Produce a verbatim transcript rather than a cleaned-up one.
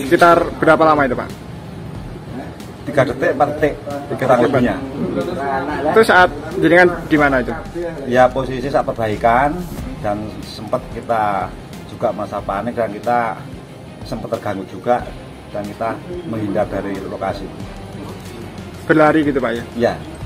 Sekitar berapa lama itu, Pak? Tiga detik, empat detik, kurang lebihnya. Itu saat jenengan di mana itu? Ya posisi saat perbaikan dan sempat kita juga masa panik dan kita sempat terganggu juga dan kita menghindar dari lokasi. Berlari gitu, Pak ya? Ya.